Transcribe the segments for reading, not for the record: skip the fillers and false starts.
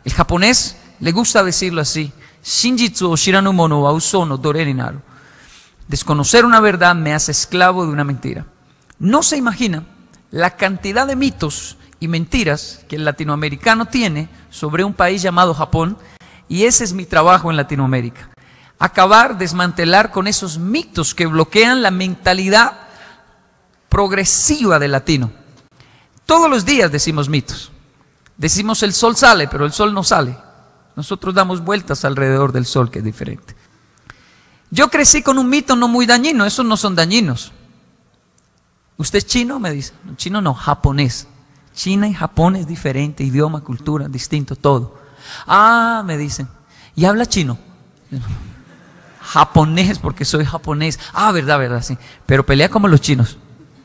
El japonés le gusta decirlo así: Shinjitsu o shiranu mono wa uso no dore ni naru. Desconocer una verdad me hace esclavo de una mentira. No se imagina la cantidad de mitos y mentiras que el latinoamericano tiene sobre un país llamado Japón, y ese es mi trabajo en Latinoamérica. Acabar, desmantelar con esos mitos que bloquean la mentalidad progresiva del latino. Todos los días decimos mitos. Decimos el sol sale, pero el sol no sale. Nosotros damos vueltas alrededor del sol, que es diferente. Yo crecí con un mito no muy dañino, esos no son dañinos. ¿Usted es chino? Me dice. Chino no, japonés. China y Japón es diferente, idioma, cultura, distinto, todo. Ah, me dicen, ¿y habla chino? Japonés, porque soy japonés. Ah, verdad, sí. Pero pelea como los chinos.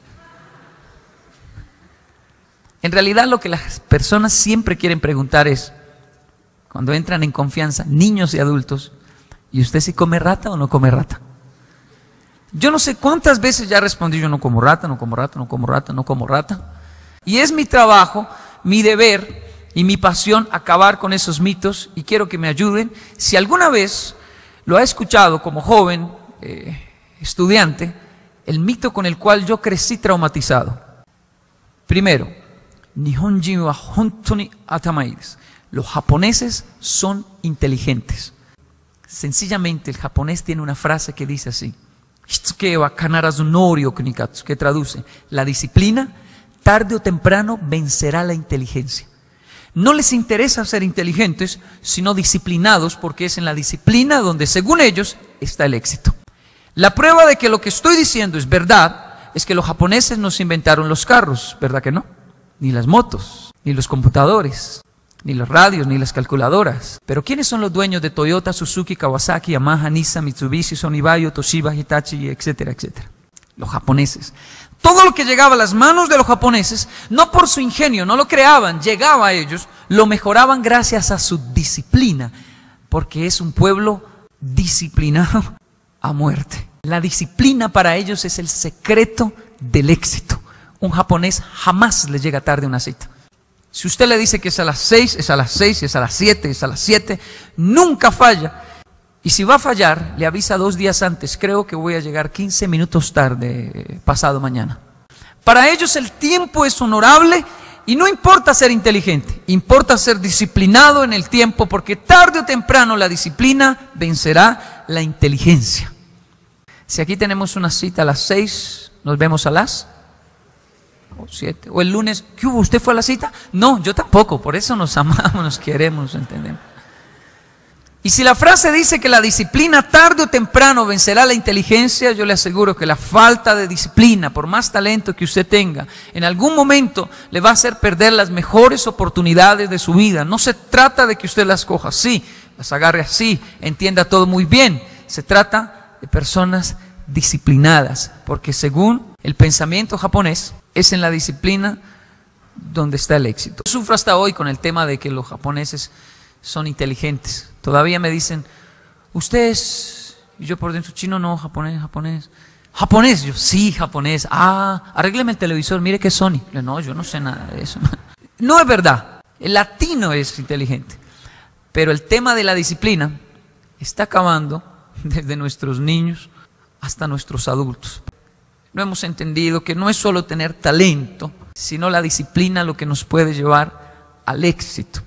En realidad lo que las personas siempre quieren preguntar es, cuando entran en confianza, niños y adultos, ¿y usted sí come rata o no come rata? Yo no sé cuántas veces ya respondí: yo no como rata, no como rata, no como rata, no como rata. Y es mi trabajo, mi deber y mi pasión acabar con esos mitos, y quiero que me ayuden. Si alguna vez lo ha escuchado como joven, estudiante, el mito con el cual yo crecí traumatizado. Primero, Nihonjin wa hontou ni atamai desu. Los japoneses son inteligentes. Sencillamente el japonés tiene una frase que dice así: Hitsuke wa kanarazu nori o kunikatsu, que traduce: la disciplina tarde o temprano vencerá la inteligencia. No les interesa ser inteligentes, sino disciplinados, porque es en la disciplina donde, según ellos, está el éxito. La prueba de que lo que estoy diciendo es verdad es que los japoneses nos inventaron los carros, ¿verdad que no? Ni las motos, ni los computadores, ni los radios, ni las calculadoras. Pero ¿quiénes son los dueños de Toyota, Suzuki, Kawasaki, Yamaha, Nissan, Mitsubishi, Sony Bayo, Toshiba, Hitachi, etcétera, etcétera? Los japoneses. Todo lo que llegaba a las manos de los japoneses, no por su ingenio, no lo creaban, llegaba a ellos, lo mejoraban gracias a su disciplina, porque es un pueblo disciplinado a muerte. La disciplina para ellos es el secreto del éxito. Un japonés jamás le llega tarde a una cita. Si usted le dice que es a las 6, es a las 6, es a las 7, es a las 7, nunca falla. Y si va a fallar, le avisa 2 días antes: creo que voy a llegar 15 minutos tarde pasado mañana. Para ellos el tiempo es honorable y no importa ser inteligente, importa ser disciplinado en el tiempo, porque tarde o temprano la disciplina vencerá la inteligencia. Si aquí tenemos una cita a las 6, nos vemos a las 7. O el lunes, ¿qué hubo? ¿Usted fue a la cita? No, yo tampoco, por eso nos amamos, nos queremos, nos entendemos. Y si la frase dice que la disciplina tarde o temprano vencerá la inteligencia, yo le aseguro que la falta de disciplina, por más talento que usted tenga, en algún momento le va a hacer perder las mejores oportunidades de su vida. No se trata de que usted las coja así, las agarre así, entienda todo muy bien. Se trata de personas disciplinadas, porque según el pensamiento japonés, es en la disciplina donde está el éxito. Yo sufro hasta hoy con el tema de que los japoneses son inteligentes. Todavía me dicen: usted es, y yo por dentro: chino no, japonés. Japonés, yo sí, japonés. Ah, arrégleme el televisor, mire que es Sony. No, yo no sé nada de eso. No es verdad, el latino es inteligente, pero el tema de la disciplina está acabando desde nuestros niños hasta nuestros adultos. No hemos entendido que no es solo tener talento, sino la disciplina lo que nos puede llevar al éxito.